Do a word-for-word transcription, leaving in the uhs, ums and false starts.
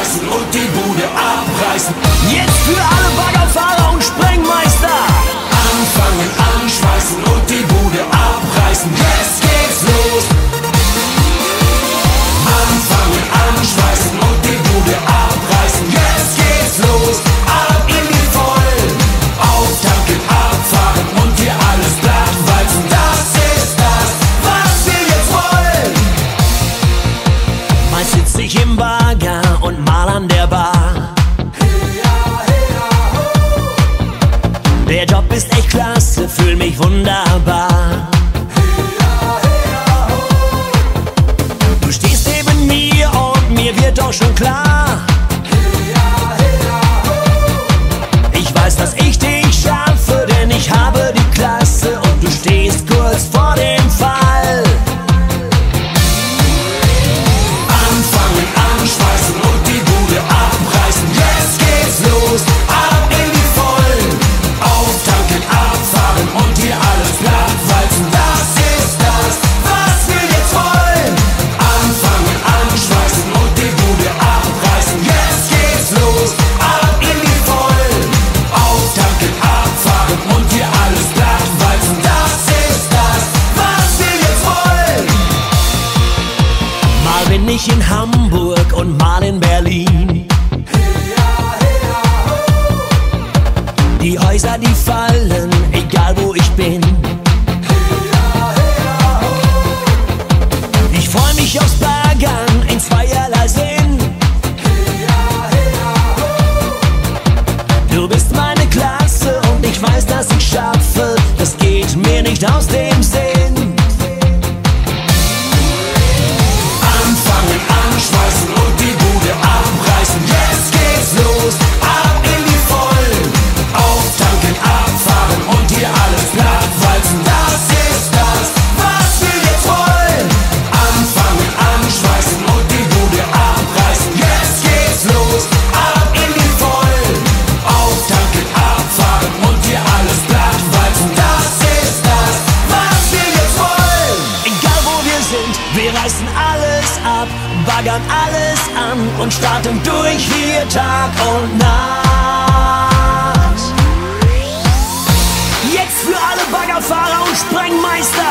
anschmeißen und die Bude abreißen. Jetzt für alle Baggerfahrer und Sprengmeister. Anfangen, anschmeißen und die Bude abreißen. Jetzt geht's los. Anfangen, anschmeißen und die Bude abreißen. Jetzt geht's los. Ab in die Vollen. Auftanken, abfahren und hier alles platt walzen. Das ist das, was wir jetzt wollen. Meist sitz ich im Bagger und mal an der Bar. Der Job ist echt klasse, fühl mich wunderbar. Du stehst neben mir und mir wird doch schon klar. Ich weiß, dass ich dich schaffe, denn ich habe die Klasse und du stehst kurz vor dem Fall. Anfangen, anschmeißen und die Bude abreißen. Jetzt geht's los. Ab in die Vollen. Auftanken, abfahren und hier alles platt walzen. Das ist das, was wir jetzt wollen. Anfangen, anschmeißen und die Bude abreißen. Jetzt geht's los. Ab in die Vollen. Auftanken, abfahren und hier alles platt walzen. Das ist das, was wir jetzt wollen. Mal bin ich in Hamburg und mal in Berlin. Die Häuser, die fallen, egal wo ich bin. Ich freu mich aufs Baggern in zweierlei Sinn. Du bist meine Klasse und ich weiß, dass ich schaffe. Das geht mir nicht aus dem Sinn. Anfangen, anschmeißen und die Bude abreißen. Jetzt geht's los. Ab in die Vollen. Auftanken, abfahren und hier alles platt walzen. Das ist das, was wir jetzt wollen. Anfangen, anschmeißen und die Bude abreißen. Jetzt geht's los. Ab in die Vollen. Auftanken, abfahren und hier alles platt walzen. Das ist das, was wir jetzt wollen. Egal wo wir sind, wir reißen alles ab, baggern alles an und starten durch hier Tag und Nacht. Jetzt für alle Baggerfahrer und Sprengmeister.